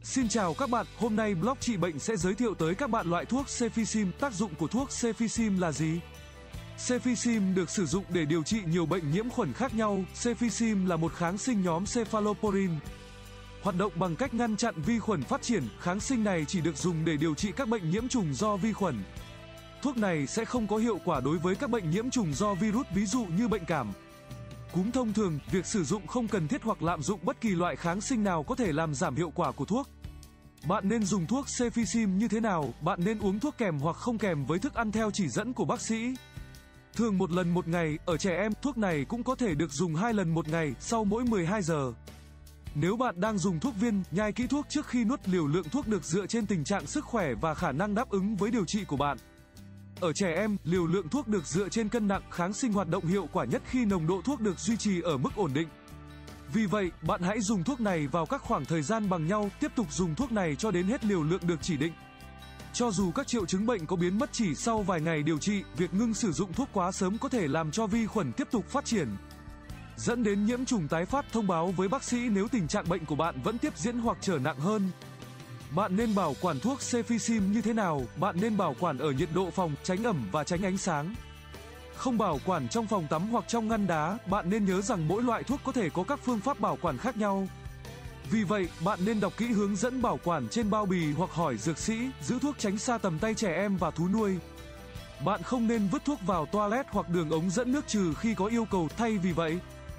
Xin chào các bạn, hôm nay blog trị bệnh sẽ giới thiệu tới các bạn loại thuốc Cefixime. Tác dụng của thuốc Cefixime là gì? Cefixime được sử dụng để điều trị nhiều bệnh nhiễm khuẩn khác nhau. Cefixime là một kháng sinh nhóm cephalosporin. Hoạt động bằng cách ngăn chặn vi khuẩn phát triển, kháng sinh này chỉ được dùng để điều trị các bệnh nhiễm trùng do vi khuẩn. Thuốc này sẽ không có hiệu quả đối với các bệnh nhiễm trùng do virus, ví dụ như bệnh cảm, cúm. Thông thường, việc sử dụng không cần thiết hoặc lạm dụng bất kỳ loại kháng sinh nào có thể làm giảm hiệu quả của thuốc. Bạn nên dùng thuốc Cefixime như thế nào? Bạn nên uống thuốc kèm hoặc không kèm với thức ăn theo chỉ dẫn của bác sĩ. Thường một lần một ngày, ở trẻ em, thuốc này cũng có thể được dùng 2 lần một ngày, sau mỗi 12 giờ. Nếu bạn đang dùng thuốc viên, nhai kỹ thuốc trước khi nuốt. Liều lượng thuốc được dựa trên tình trạng sức khỏe và khả năng đáp ứng với điều trị của bạn. Ở trẻ em, liều lượng thuốc được dựa trên cân nặng. Kháng sinh hoạt động hiệu quả nhất khi nồng độ thuốc được duy trì ở mức ổn định. Vì vậy, bạn hãy dùng thuốc này vào các khoảng thời gian bằng nhau, tiếp tục dùng thuốc này cho đến hết liều lượng được chỉ định. Cho dù các triệu chứng bệnh có biến mất chỉ sau vài ngày điều trị, việc ngưng sử dụng thuốc quá sớm có thể làm cho vi khuẩn tiếp tục phát triển, dẫn đến nhiễm trùng tái phát. Thông báo với bác sĩ nếu tình trạng bệnh của bạn vẫn tiếp diễn hoặc trở nặng hơn. Bạn nên bảo quản thuốc Cefixime như thế nào? Bạn nên bảo quản ở nhiệt độ phòng, tránh ẩm và tránh ánh sáng. Không bảo quản trong phòng tắm hoặc trong ngăn đá. Bạn nên nhớ rằng mỗi loại thuốc có thể có các phương pháp bảo quản khác nhau. Vì vậy, bạn nên đọc kỹ hướng dẫn bảo quản trên bao bì hoặc hỏi dược sĩ. Giữ thuốc tránh xa tầm tay trẻ em và thú nuôi. Bạn không nên vứt thuốc vào toilet hoặc đường ống dẫn nước trừ khi có yêu cầu. Thay vì vậy,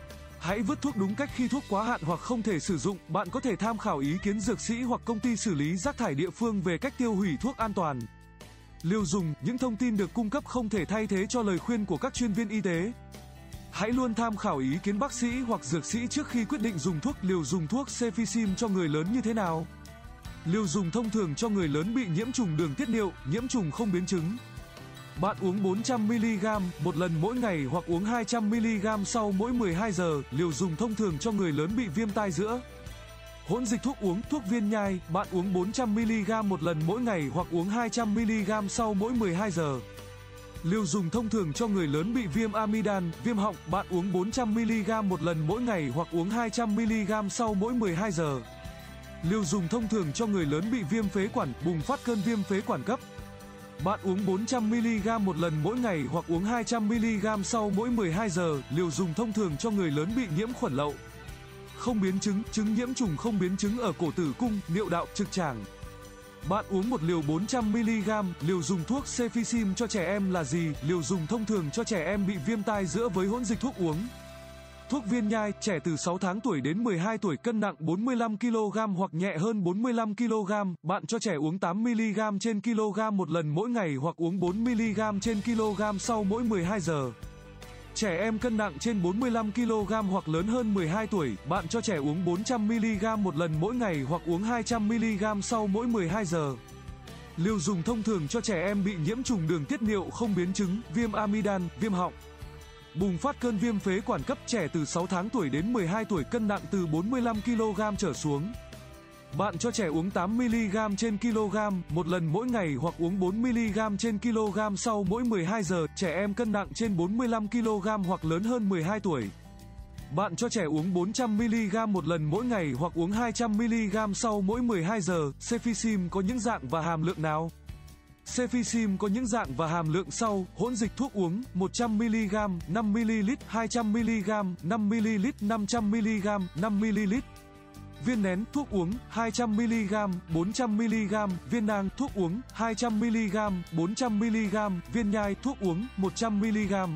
hãy vứt thuốc đúng cách khi thuốc quá hạn hoặc không thể sử dụng. Bạn có thể tham khảo ý kiến dược sĩ hoặc công ty xử lý rác thải địa phương về cách tiêu hủy thuốc an toàn. Liều dùng, những thông tin được cung cấp không thể thay thế cho lời khuyên của các chuyên viên y tế. Hãy luôn tham khảo ý kiến bác sĩ hoặc dược sĩ trước khi quyết định dùng thuốc. Liều dùng thuốc Cefixime cho người lớn như thế nào? Liều dùng thông thường cho người lớn bị nhiễm trùng đường tiết niệu, nhiễm trùng không biến chứng. Bạn uống 400mg một lần mỗi ngày hoặc uống 200mg sau mỗi 12 giờ. Liều dùng thông thường cho người lớn bị viêm tai giữa. Hỗn dịch thuốc uống, thuốc viên nhai, bạn uống 400mg một lần mỗi ngày hoặc uống 200mg sau mỗi 12 giờ. Liều dùng thông thường cho người lớn bị viêm amidan, viêm họng, bạn uống 400mg một lần mỗi ngày hoặc uống 200mg sau mỗi 12 giờ. Liều dùng thông thường cho người lớn bị viêm phế quản, bùng phát cơn viêm phế quản cấp. Bạn uống 400mg một lần mỗi ngày hoặc uống 200mg sau mỗi 12 giờ. Liều dùng thông thường cho người lớn bị nhiễm khuẩn lậu, không biến chứng, chứng nhiễm trùng không biến chứng ở cổ tử cung, niệu đạo, trực tràng. Bạn uống một liều 400mg. Liều dùng thuốc Cefixime cho trẻ em là gì? Liều dùng thông thường cho trẻ em bị viêm tai giữa với hỗn dịch thuốc uống. Thuốc viên nhai, trẻ từ 6 tháng tuổi đến 12 tuổi, cân nặng 45 kg hoặc nhẹ hơn 45 kg. Bạn cho trẻ uống 8mg trên kg một lần mỗi ngày hoặc uống 4mg trên kg sau mỗi 12 giờ. Trẻ em cân nặng trên 45 kg hoặc lớn hơn 12 tuổi, bạn cho trẻ uống 400mg một lần mỗi ngày hoặc uống 200mg sau mỗi 12 giờ. Liều dùng thông thường cho trẻ em bị nhiễm trùng đường tiết niệu không biến chứng, viêm amidan, viêm họng, bùng phát cơn viêm phế quản cấp. Trẻ từ 6 tháng tuổi đến 12 tuổi, cân nặng từ 45 kg trở xuống. Bạn cho trẻ uống 8mg trên kg một lần mỗi ngày hoặc uống 4mg trên kg sau mỗi 12 giờ. Trẻ em cân nặng trên 45 kg hoặc lớn hơn 12 tuổi. Bạn cho trẻ uống 400mg một lần mỗi ngày hoặc uống 200mg sau mỗi 12 giờ. Cefixime có những dạng và hàm lượng nào? Cefixime có những dạng và hàm lượng sau: hỗn dịch thuốc uống 100mg, 5ml, 200mg, 5ml, 500mg, 5ml. Viên nén thuốc uống 200mg, 400mg, viên nang thuốc uống 200mg, 400mg, viên nhai thuốc uống 100mg,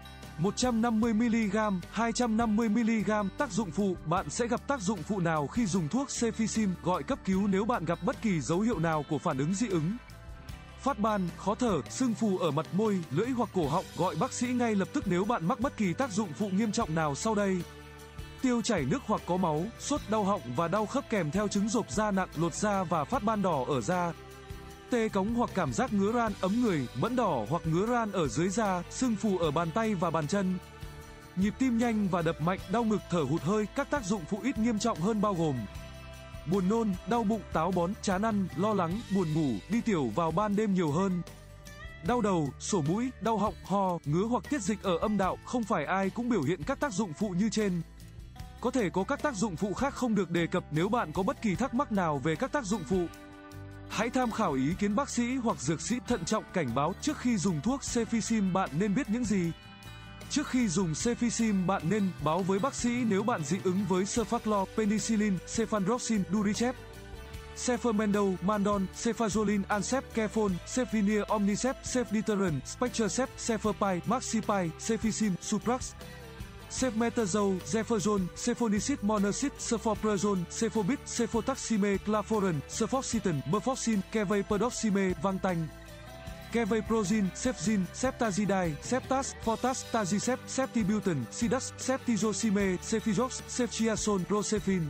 150mg, 250mg. Tác dụng phụ, bạn sẽ gặp tác dụng phụ nào khi dùng thuốc Cefixime? Gọi cấp cứu nếu bạn gặp bất kỳ dấu hiệu nào của phản ứng dị ứng: phát ban, khó thở, sưng phù ở mặt môi, lưỡi hoặc cổ họng. Gọi bác sĩ ngay lập tức nếu bạn mắc bất kỳ tác dụng phụ nghiêm trọng nào sau đây: tiêu chảy nước hoặc có máu, sốt, đau họng và đau khớp kèm theo chứng rộp da nặng, lột da và phát ban đỏ ở da, tê cóng hoặc cảm giác ngứa ran, ấm người, mẫn đỏ hoặc ngứa ran ở dưới da, sưng phù ở bàn tay và bàn chân, nhịp tim nhanh và đập mạnh, đau ngực, thở hụt hơi. Các tác dụng phụ ít nghiêm trọng hơn bao gồm buồn nôn, đau bụng, táo bón, chán ăn, lo lắng, buồn ngủ, đi tiểu vào ban đêm nhiều hơn, đau đầu, sổ mũi, đau họng, ho, ngứa hoặc tiết dịch ở âm đạo. Không phải ai cũng biểu hiện các tác dụng phụ như trên. có thể có các tác dụng phụ khác không được đề cập. Nếu bạn có bất kỳ thắc mắc nào về các tác dụng phụ, hãy tham khảo ý kiến bác sĩ hoặc dược sĩ. Thận trọng. Cảnh báo: trước khi dùng thuốc Cefixime bạn nên biết những gì? Trước khi dùng Cefixime bạn nên báo với bác sĩ nếu bạn dị ứng với Cefaclor, Penicillin, Cefandroxin, Duricep, Cefamendol, Mandon, Cefazolin, Ansep, Kefol, Cefvinier, Omnicep, Cefditeran, Spectrecep, Cefepime, Maxipine, Cefixime, Suprax, Cefmetazole, Zeferzone, Cefonicid, Monoxid, Cefoprazone, Cefobit, Cefotaxime, Claforan, Cefoxitin, Merfoxin, Kevaporoxime, Vangtanh, Kevaprozin, Cefzin, Ceftazidime, Ceftas, Fortas, Tazicep, Ceftibutin, Sidas, Ceftizocime, Cefirox, Ceftriaxone, Procefin,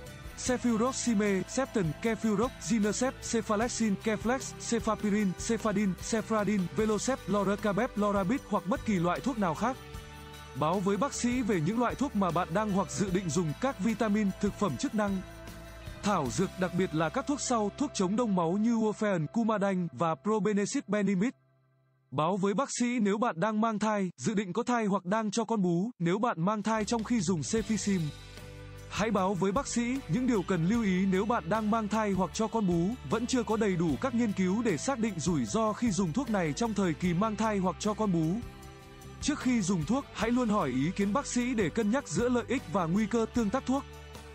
Cefuroxime, Ceptin, Kefurox, Zinacep, Cefalexin, Keflex, Cefapirin, Cefadin, Cefradin, Velocep, Loracabep, Lorabit hoặc bất kỳ loại thuốc nào khác. Báo với bác sĩ về những loại thuốc mà bạn đang hoặc dự định dùng. Các vitamin, thực phẩm chức năng, thảo dược, đặc biệt là các thuốc sau, thuốc chống đông máu như Warfarin, Coumadin và Probenecid Benimid. Báo với bác sĩ nếu bạn đang mang thai, dự định có thai hoặc đang cho con bú. Nếu bạn mang thai trong khi dùng Cefixime, hãy báo với bác sĩ những điều cần lưu ý nếu bạn đang mang thai hoặc cho con bú. Vẫn chưa có đầy đủ các nghiên cứu để xác định rủi ro khi dùng thuốc này trong thời kỳ mang thai hoặc cho con bú. Trước khi dùng thuốc, hãy luôn hỏi ý kiến bác sĩ để cân nhắc giữa lợi ích và nguy cơ tương tác thuốc.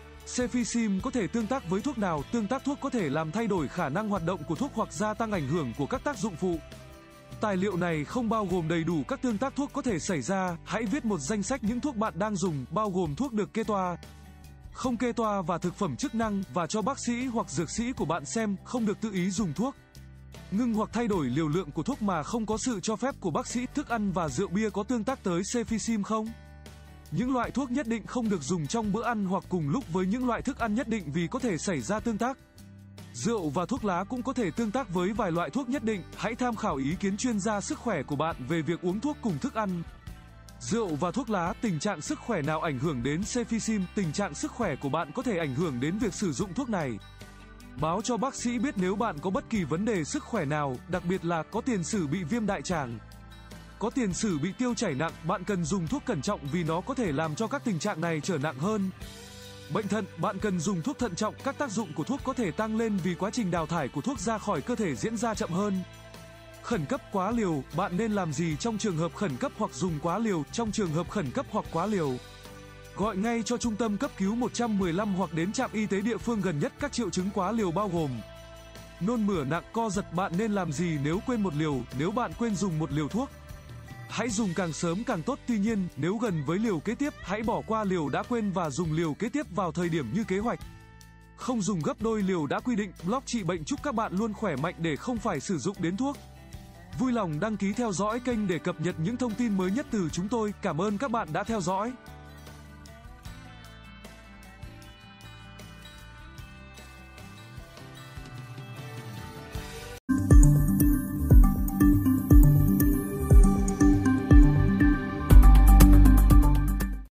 Cefixime có thể tương tác với thuốc nào? Tương tác thuốc có thể làm thay đổi khả năng hoạt động của thuốc hoặc gia tăng ảnh hưởng của các tác dụng phụ. Tài liệu này không bao gồm đầy đủ các tương tác thuốc có thể xảy ra. Hãy viết một danh sách những thuốc bạn đang dùng, bao gồm thuốc được kê toa, không kê toa và thực phẩm chức năng, và cho bác sĩ hoặc dược sĩ của bạn xem. Không được tự ý dùng thuốc. Ngưng hoặc thay đổi liều lượng của thuốc mà không có sự cho phép của bác sĩ. Thức ăn và rượu bia có tương tác tới Cefixime không? Những loại thuốc nhất định không được dùng trong bữa ăn hoặc cùng lúc với những loại thức ăn nhất định vì có thể xảy ra tương tác. Rượu và thuốc lá cũng có thể tương tác với vài loại thuốc nhất định. Hãy tham khảo ý kiến chuyên gia sức khỏe của bạn về việc uống thuốc cùng thức ăn. Rượu và thuốc lá, tình trạng sức khỏe nào ảnh hưởng đến Cefixime? Tình trạng sức khỏe của bạn có thể ảnh hưởng đến việc sử dụng thuốc này. Báo cho bác sĩ biết nếu bạn có bất kỳ vấn đề sức khỏe nào, đặc biệt là có tiền sử bị viêm đại tràng, có tiền sử bị tiêu chảy nặng. Bạn cần dùng thuốc cẩn trọng vì nó có thể làm cho các tình trạng này trở nặng hơn. Bệnh thận, bạn cần dùng thuốc thận trọng. Các tác dụng của thuốc có thể tăng lên vì quá trình đào thải của thuốc ra khỏi cơ thể diễn ra chậm hơn. Khẩn cấp, quá liều, bạn nên làm gì trong trường hợp khẩn cấp hoặc dùng quá liều? Trong trường hợp khẩn cấp hoặc quá liều, gọi ngay cho trung tâm cấp cứu 115 hoặc đến trạm y tế địa phương gần nhất. Các triệu chứng quá liều bao gồm nôn mửa nặng, co giật. Bạn nên làm gì nếu quên một liều? Nếu bạn quên dùng một liều thuốc, hãy dùng càng sớm càng tốt. Tuy nhiên, nếu gần với liều kế tiếp, hãy bỏ qua liều đã quên và dùng liều kế tiếp vào thời điểm như kế hoạch. Không dùng gấp đôi liều đã quy định. Blog trị bệnh chúc các bạn luôn khỏe mạnh để không phải sử dụng đến thuốc. Vui lòng đăng ký theo dõi kênh để cập nhật những thông tin mới nhất từ chúng tôi. Cảm ơn các bạn đã theo dõi.